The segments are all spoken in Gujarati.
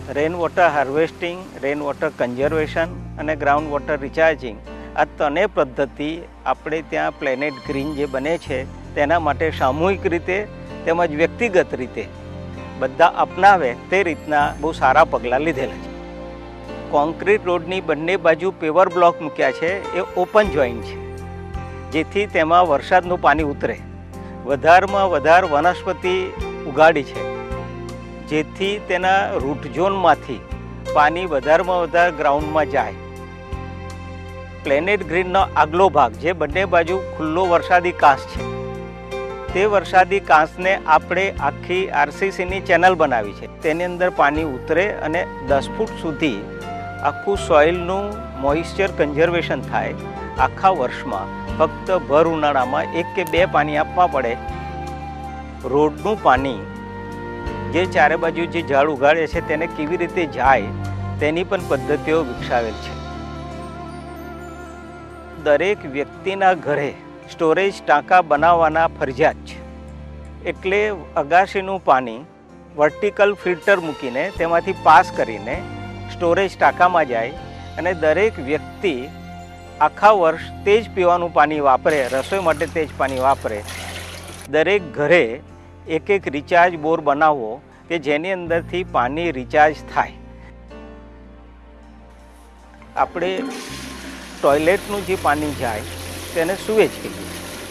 રેન water harvesting, rain water conservation અને ગ્રાઉન્ડ વોટર રિચાર્જિંગ, આ ત્રણેય પદ્ધતિ આપણે ત્યાં પ્લેનેટ ગ્રીન જે બને છે તેના માટે સામૂહિક રીતે તેમજ વ્યક્તિગત રીતે બધા અપનાવે તે રીતના બહુ સારા પગલાં લીધેલા છે. કોન્ક્રીટ રોડની બંને બાજુ પેવર બ્લોક મૂક્યા છે, એ ઓપન જોઈન્ટ છે, જેથી તેમાં વરસાદનું પાણી ઉતરે. વધારમાં વધારે વનસ્પતિ ઉગાડી છે, જેથી તેના રૂટ ઝોનમાંથી પાણી વધારમાં વધારે ગ્રાઉન્ડમાં જાય. પ્લેનેટ ગ્રીનનો આગલો ભાગ જે બંને બાજુ ખુલ્લો વરસાદી કાંસ છે, તે વરસાદી કાંસને આપણે આખી આરસીસીની ચેનલ બનાવી છે. તેની અંદર પાણી ઉતરે અને 10 ફૂટ સુધી આખું સોઇલનું મોઇશ્ચર કન્ઝર્વેશન થાય. આખા વર્ષમાં ફક્ત ભર ઉનાળામાં 1 કે 2 પાણી આપવા પડે. રોડનું પાણી જે ચારે બાજુ જે ઝાડ ઉગાડે છે તેને કેવી રીતે જાય તેની પણ પદ્ધતિઓ વિકસાવેલ છે. દરેક વ્યક્તિના ઘરે સ્ટોરેજ ટાંકા બનાવવાના ફરજિયાત છે. એટલે અગાશીનું પાણી વર્ટિકલ ફિલ્ટર મૂકીને તેમાંથી પાસ કરીને સ્ટોરેજ ટાંકામાં જાય અને દરેક વ્યક્તિ આખા વર્ષ તે જ પીવાનું પાણી વાપરે, રસોઈ માટે તે જ પાણી વાપરે. દરેક ઘરે એક રિચાર્જ બોર બનાવવો કે જેની અંદરથી પાણી રિચાર્જ થાય. આપણે ટોયલેટનું જે પાણી જાય તેને સુવેજ કહીએ.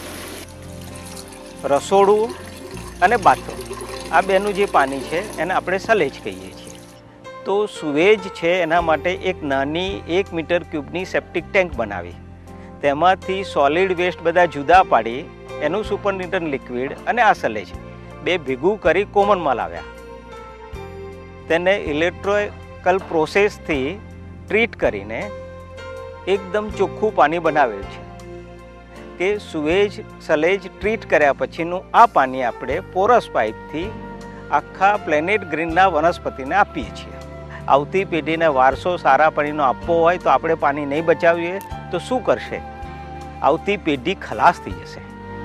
રસોડું અને બાથરૂમ આ બેનું જે પાણી છે એને આપણે સલેજ કહીએ છીએ. તો સુવેજ છે એના માટે એક નાની 1 મીટર ક્યુબની સેપ્ટિક ટેન્ક બનાવી, તેમાંથી સોલિડ વેસ્ટ બધા જુદા પાડી એનું સુપરનિટન લિક્વિડ અને આ સલેજ બે ભેગું કરી કોમનમાં લાવ્યા. તેને ઇલેક્ટ્રિકલ પ્રોસેસથી ટ્રીટ કરીને એકદમ ચોખ્ખું પાણી બનાવેલ છે કે સુવેજ સલેજ ટ્રીટ કર્યા પછીનું આ પાણી આપણે પોરસ પાઇપથી આખા પ્લેનેટ ગ્રીનના વનસ્પતિને આપીએ છીએ. આવતી પેઢીને વારસો સારા પાણીનો આપવો હોય તો આપણે પાણી નહીં બચાવીએ તો શું કરશે? આવતી પેઢી ખલાસ થઈ જશે.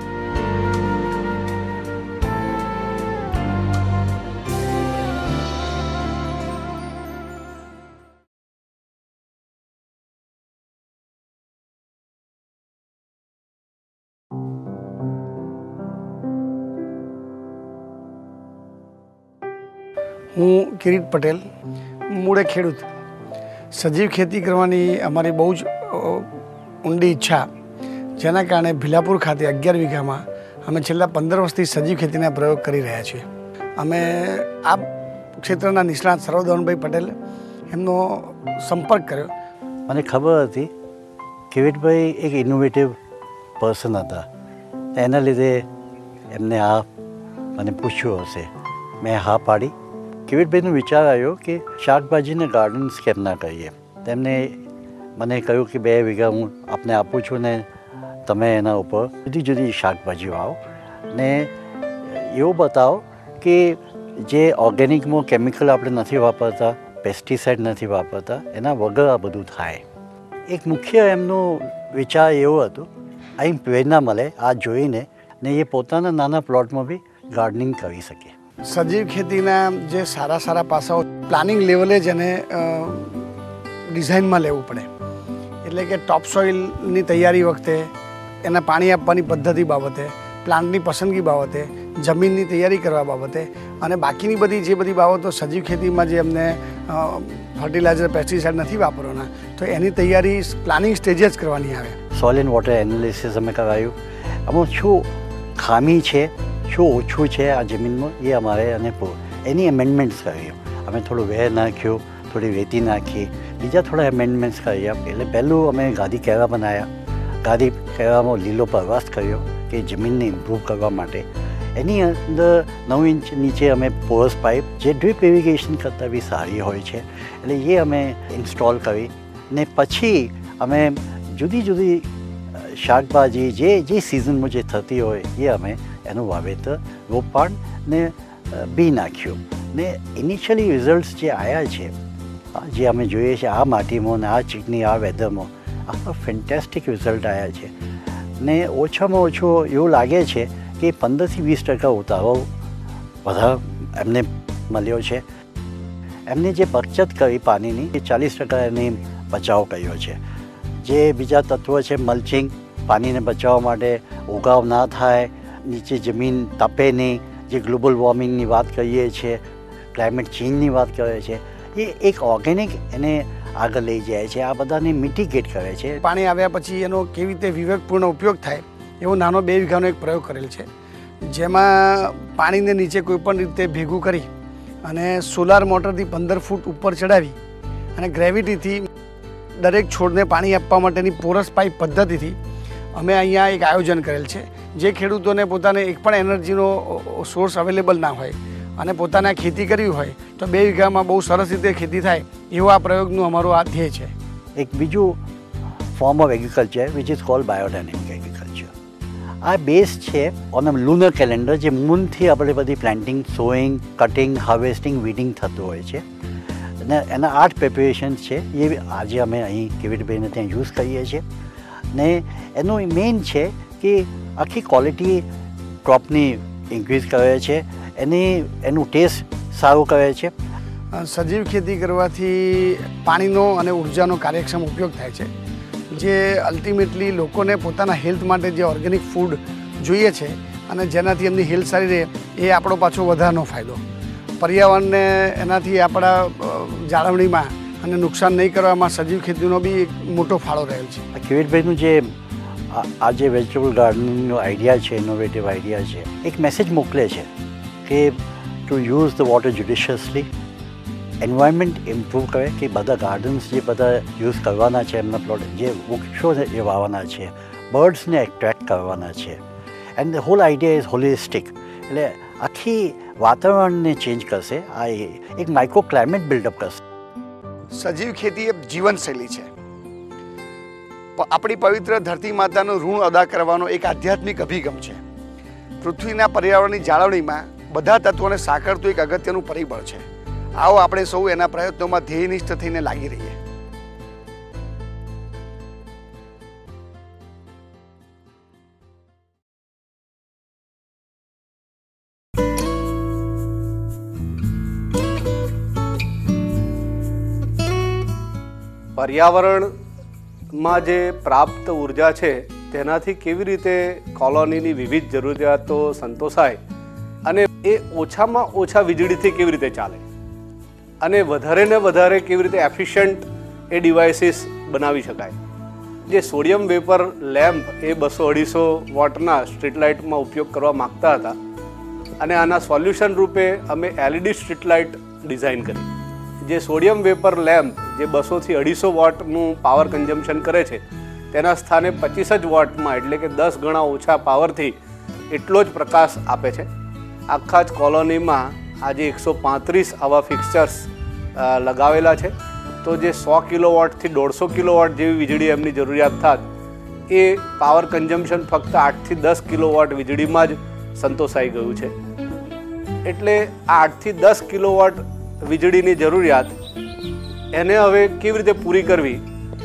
હું કિરીટ પટેલ, મૂળે ખેડૂત. સજીવ ખેતી કરવાની અમારી બહુ જ ઊંડી ઈચ્છા, જેના કારણે ભીલાપુર ખાતે 11 વીઘામાં અમે છેલ્લા 15 વર્ષથી સજીવ ખેતીના પ્રયોગ કરી રહ્યા છીએ. અમે આ ક્ષેત્રના નિષ્ણાત સર્વધવનભાઈ પટેલ એમનો સંપર્ક કર્યો. મને ખબર હતી કિરીટભાઈ એક ઇનોવેટિવ પર્સન હતા, એના લીધે એમને આ મને પૂછ્યું હશે. મેં હા પાડી. કિરીટભાઈનો વિચાર આવ્યો કે શાકભાજીને ગાર્ડન્સ કેમ ના કરીએ. તેમને મને કહ્યું કે 2 વીઘા હું આપને આપું છું ને તમે એના ઉપર જુદી જુદી શાકભાજી વાવો ને એવું બતાવો કે જે ઓર્ગેનિકમાં કેમિકલ આપણે નથી વાપરતા, પેસ્ટિસાઇડ નથી વાપરતા, એના વગર આ બધું થાય. એક મુખ્ય એમનો વિચાર એવો હતો, અહીં પ્રેરણા મળે આ જોઈને ને એ પોતાના નાના પ્લોટમાં બી ગાર્ડનિંગ કરી શકે. સજીવ ખેતીના જે સારા પાસાઓ પ્લાનિંગ લેવલે જ એને ડિઝાઇનમાં લેવું પડે. એટલે કે ટોપ સોઇલની તૈયારી વખતે, એના પાણી આપવાની પદ્ધતિ બાબતે, પ્લાન્ટની પસંદગી બાબતે, જમીનની તૈયારી કરવા બાબતે અને બાકીની બધી જે બધી બાબતો સજીવ ખેતીમાં જે અમને ફર્ટિલાઇઝર પેસ્ટિસાઇડ નથી વાપરવાના, તો એની તૈયારી પ્લાનિંગ સ્ટેજે જ કરવાની આવે. સોઇલ એન્ડ વોટર એનાલિસિસ અમે કરાયું. આમાં શું ખામી છે, શું ઓછું છે આ જમીનમાં, એ અમારે અને એની એમેન્ડમેન્ટ્સ કર્યું. અમે થોડું વેર નાખ્યું, થોડી રેતી નાખી, બીજા થોડા એમેન્ડમેન્ટ્સ કર્યા. એટલે પહેલું અમે ગાદી કેળા બનાવ્યા. ગાદી કેળામાં લીલો પરવાસ કર્યો કે જમીનને ઇમ્પ્રૂવ કરવા માટે. એની અંદર 9 ઇંચ નીચે અમે પોરસ પાઇપ, જે ડ્રીપ ઇરિગેશન કરતાં બી સારી હોય છે, એટલે એ અમે ઇન્સ્ટોલ કરી ને પછી અમે જુદી જુદી શાકભાજી જે સિઝનમાં જે થતી હોય એ અમે એનું વાવેતર, રોપાણ ને બી નાખ્યું. ને ઇનિશિયલી રિઝલ્ટ્સ જે આવ્યા છે, જે અમે જોઈએ છીએ આ માટીમાં ને આ ચીકની આ વેધરમાં, આ ફેન્ટેસ્ટિક રિઝલ્ટ આવ્યા છે. ને ઓછામાં ઓછો એવું લાગે છે કે 15 થી 20% ઉતારો વધારે એમને મળ્યો છે. એમને જે બચત કરી પાણીની એ 40% એની બચાવ કર્યો છે. જે બીજા તત્વો છે મલ્ચિંગ, પાણીને બચાવવા માટે ઉગાવ ના થાય, નીચે જમીન તપે નહીં, જે ગ્લોબલ વોર્મિંગની વાત કરીએ છીએ, ક્લાઇમેટ ચેન્જની વાત કરે છે, એ એક ઓર્ગેનિક એને આગળ લઈ જાય છે. આ બધાને મિટિગેટ કરે છે. પાણી આવ્યા પછી એનો કેવી રીતે વિવેકપૂર્ણ ઉપયોગ થાય એવો નાનો 2 વીઘાનો એક પ્રયોગ કરેલ છે, જેમાં પાણીને નીચે કોઈપણ રીતે ભેગું કરી અને સોલાર મોટરથી 15 ફૂટ ઉપર ચડાવી અને ગ્રેવિટીથી દરેક છોડને પાણી આપવા માટેની પોરસ પાઇપ પદ્ધતિથી અમે અહીંયા એક આયોજન કરેલ છે. જે ખેડૂતોને પોતાને એક પણ એનર્જીનો સોર્સ અવેલેબલ ના હોય અને પોતાને ખેતી કરવી હોય તો 2 વીઘામાં બહુ સરસ રીતે ખેતી થાય એવો આ પ્રયોગનું અમારું આ ધ્યેય છે. એક બીજું form of agriculture which is called biodynamic agriculture. આ બેઝ છે ઓન અ લુનર કેલેન્ડર, જે મૂનથી આપણે બધી planting, sowing, cutting, harvesting, weeding થતું હોય છે. અને એના 8 પ્રિપેરેશન્સ છે, એ આજે અમે અહીં કિરીટભાઈને ત્યાં યુઝ કરીએ છીએ. ને એનું મેઇન છે કે આખી ક્વોલિટી ક્રોપની ઇન્ક્રીઝ કરે છે, એનું ટેસ્ટ સારું કરે છે. સજીવ ખેતી કરવાથી પાણીનો અને ઉર્જાનો કાર્યક્ષમ ઉપયોગ થાય છે, જે અલ્ટિમેટલી લોકોને પોતાના હેલ્થ માટે જે ઓર્ગેનિક ફૂડ જોઈએ છે અને જેનાથી એમની હેલ્થ સારી રહે એ આપણો પાછો વધારાનો ફાયદો. પર્યાવરણને એનાથી આપણા જાળવણીમાં અને નુકસાન નહીં કરવામાં સજીવ ખેતીનો બી એક મોટો ફાળો રહેલ છે. કિરીટભાઈનું જે આ જે વેજીટેબલ ગાર્ડનિંગનો આઈડિયા છે, ઇનોવેટિવ આઈડિયા છે, એક મેસેજ મોકલે છે કે to use the water judiciously, environment improve કરે, કે બધા ગાર્ડન્સ જે બધા યુઝ કરવાના છે, એમના પ્લોટ જે વૃક્ષો એ વાવવાના છે, બર્ડ્સને એટ્રેક્ટ કરવાના છે. And the whole idea is holistic, એટલે આખી વાતાવરણને ચેન્જ કરશે. આ એક માઇક્રો ક્લાઇમેટ બિલ્ડઅપ કરશે. સજીવ ખેતી એ જીવનશૈલી છે. આપણી પવિત્ર ધરતી માતાનું ઋણ અદા કરવાનો એક આધ્યાત્મિક અભિગમ છે. પૃથ્વીના પર્યાવરણની જાળવણીમાં બધા તત્વોને સાંકળતું એક અગત્યનું પરિબળ છે. આવો આપણે સૌ એના પ્રયત્નોમાં ધ્યેયનિષ્ઠ થઈને લાગી રહીએ. પર્યાવરણમાં જે પ્રાપ્ત ઉર્જા છે તેનાથી કેવી રીતે કોલોનીની વિવિધ જરૂરિયાતો સંતોષાય અને એ ઓછામાં ઓછા વીજળીથી કેવી રીતે ચાલે અને વધારે ને વધારે કેવી રીતે એફિશિયન્ટ એ ડિવાઇસીસ બનાવી શકાય. જે સોડિયમ વેપર લેમ્પ એ 200-250 વોટના સ્ટ્રીટ લાઇટમાં ઉપયોગ કરવા માગતા હતા અને આના સોલ્યુશન રૂપે અમે LED સ્ટ્રીટ લાઇટ ડિઝાઇન કરી. જે સોડિયમ વેપર લેમ્પ જે 200-250 વોટનું પાવર કન્ઝમ્પશન કરે છે તેના સ્થાને 25 જ વોટમાં, એટલે કે 10 ગણા ઓછા પાવરથી એટલો જ પ્રકાશ આપે છે. આખા જ કોલોનીમાં આજે 135 આવા ફિક્સચર્સ લગાવેલા છે. તો જે 100 કિલોવોટથી 150 કિલોવોટ જેવી વીજળી એમની જરૂરિયાત થાત એ પાવર કન્ઝમ્પશન ફક્ત 8 થી 10 કિલોવોટ વીજળીમાં જ સંતોષાઈ ગયું છે. એટલે આ 8 થી 10 કિલોવોટ વીજળીની જરૂરિયાત એને હવે કેવી રીતે પૂરી કરવી?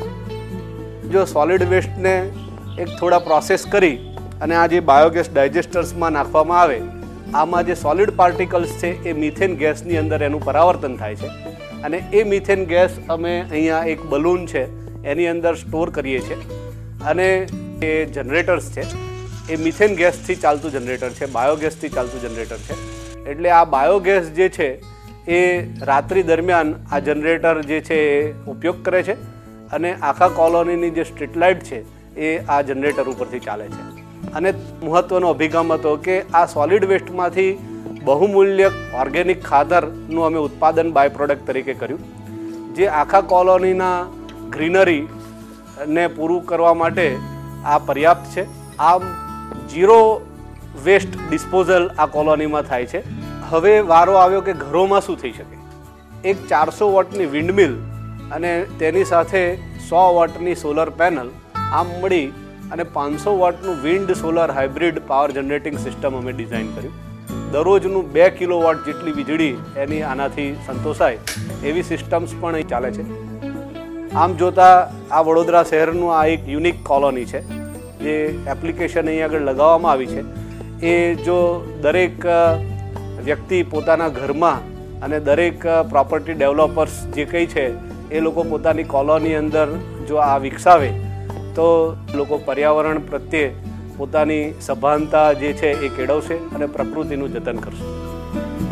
જો સોલિડ વેસ્ટને એક થોડા પ્રોસેસ કરી અને આ જે બાયોગેસ ડાયજેસ્ટર્સમાં નાખવામાં આવે, આમાં જે સોલિડ પાર્ટિકલ્સ છે એ મિથેન ગેસની અંદર એનું પરાવર્તન થાય છે અને એ મિથેન ગેસ અમે અહીંયા એક બલૂન છે એની અંદર સ્ટોર કરીએ છીએ અને એ જનરેટર્સ છે એ મિથેન ગેસથી ચાલતું જનરેટર છે, બાયોગેસથી ચાલતું જનરેટર છે. એટલે આ બાયોગેસ જે છે એ રાત્રિ દરમિયાન આ જનરેટર જે છે એ ઉપયોગ કરે છે અને આખા કોલોનીની જે સ્ટ્રીટ લાઇટ છે એ આ જનરેટર ઉપરથી ચાલે છે. અને મહત્ત્વનો અભિગમ હતો કે આ સોલિડ વેસ્ટમાંથી બહુમૂલ્ય ઓર્ગેનિક ખાતરનું અમે ઉત્પાદન બાય પ્રોડક્ટ તરીકે કર્યું, જે આખા કોલોનીના ગ્રીનરીને પૂરું કરવા માટે આ પર્યાપ્ત છે. આમ 0 વેસ્ટ ડિસ્પોઝલ આ કોલોનીમાં થાય છે. હવે વારો આવ્યો કે ઘરોમાં શું થઈ શકે? એક 400 વોટની વિન્ડમિલ અને તેની સાથે 100 વોટની સોલર પેનલ આમ મળી અને 500 વોટનું wind solar hybrid power generating system અમે ડિઝાઇન કર્યું. દરરોજનું 2 કિલોવોટ જેટલી વીજળી એની આનાથી સંતોષાય એવી સિસ્ટમ્સ પણ અહીં ચાલે છે. આમ જોતાં આ વડોદરા શહેરનું આ એક યુનિક કોલોની છે. જે એપ્લિકેશન અહીં આગળ લગાવવામાં આવી છે એ જો દરેક વ્યક્તિ પોતાના ઘરમાં અને દરેક પ્રોપર્ટી ડેવલપર્સ જે કંઈ છે એ લોકો પોતાની કોલોની અંદર જો આ વિકસાવે તો લોકો પર્યાવરણ પ્રત્યે પોતાની સભાનતા જે છે એ કેળવશે અને પ્રકૃતિનું જતન કરશે.